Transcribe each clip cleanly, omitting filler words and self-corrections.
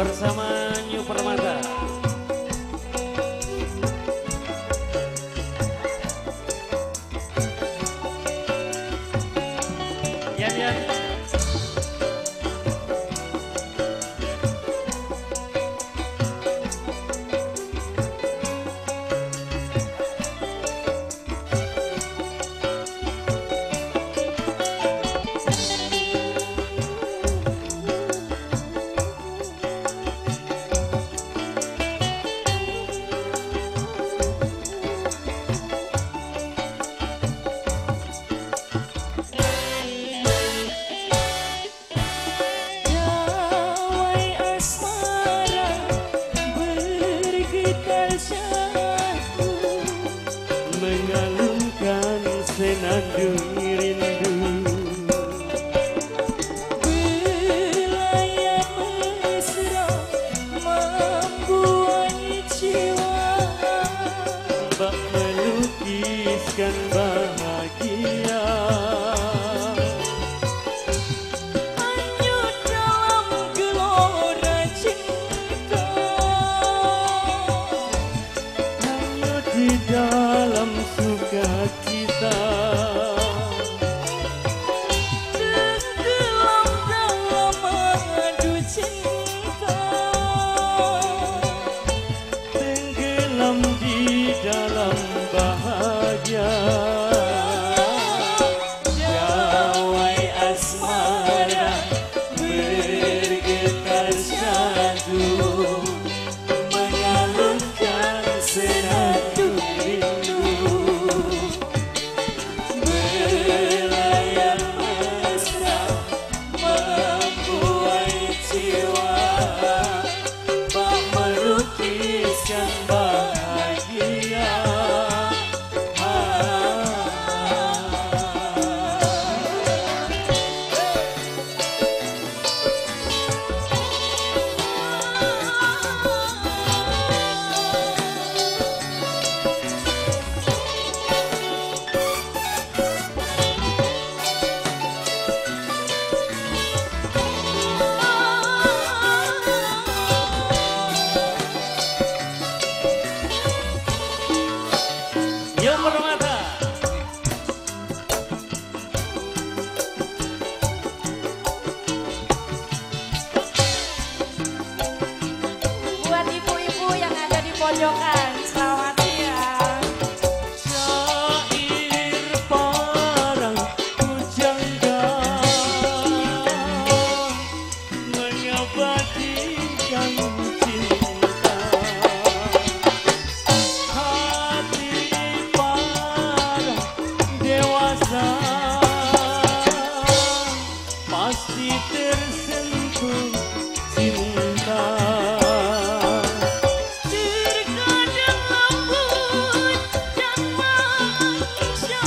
bersama New Permata. Yan. Mengalunkan senandung rindu, belayar mesra membuai jiwa, bak melukiskan bahagia. hanyut dalam gelora cinta, Hanyut di dalam sukacita, tenggelam dalam madu cinta, tenggelam di dalam bahagia. Gawai asmara bergetar syadu, mengalunkan senandung rindu, belayar mesra membuai jiwa, bak melukiskan bahagia. New Permata. buat ibu-ibu yang ada di pojokan, selamat siang. Syair parang pujangga mengabadikan cinta, hati para dewasa pasti tersentuh cinta. Terkadang lembut dan manisnya,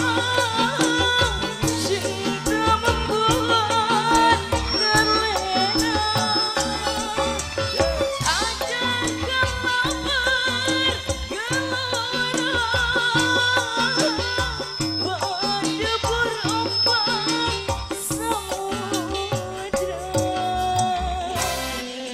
cinta membuat terlena. Ajarkanlah bergelora, berdebur ombak samudra.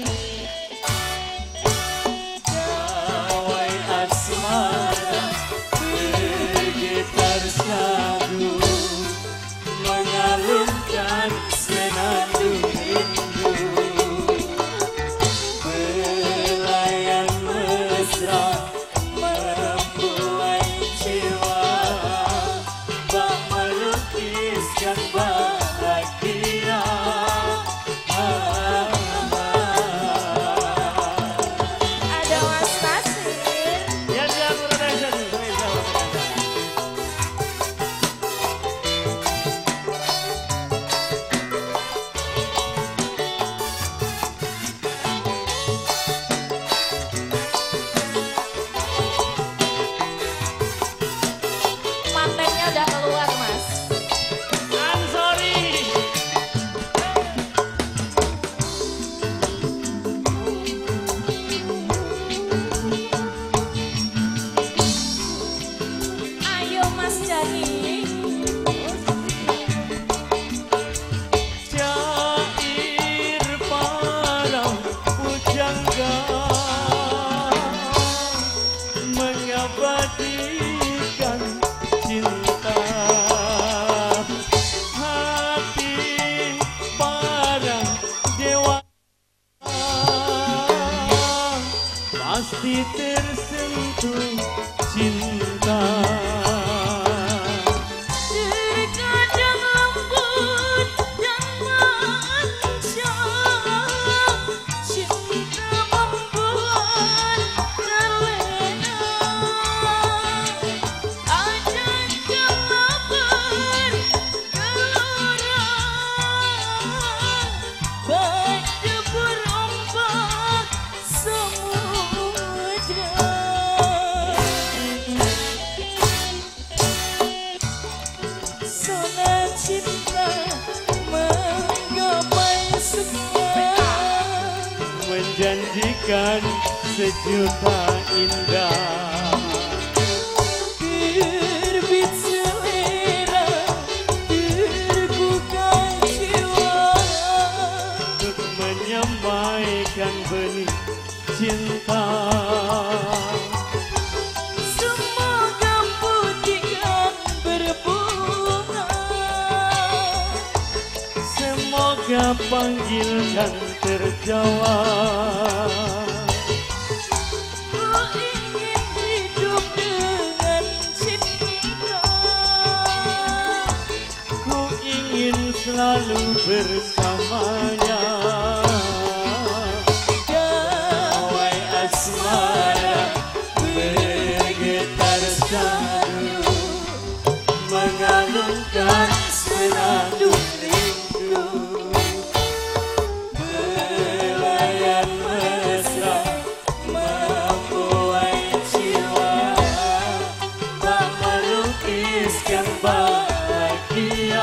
pasti tersentuh cinta. Terkadang lembut dan manja, cinta membuat terlena. Ada kala bergelora, berdebur ombak samudra. Sona cinta menggapai semua, Menjanjikan sejuta indah. terbit selera, tergugah jiwa. Untuk menyamaikan benih cinta. Semoga putihan berbunga, Semoga panggilan terjawab. ku ingin hidup dengan cinta. Ku ingin selalu bersamanya. Gawai Asmara bergetar sadu, mengalunkan senandung rindu. Belayan mesra membuai jiwa, tak melukiskan bahagia.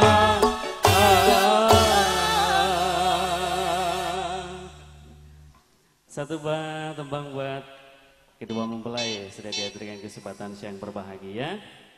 Satu tembang buat kedua mempelai sudah dihadirkan kesempatan siang berbahagia.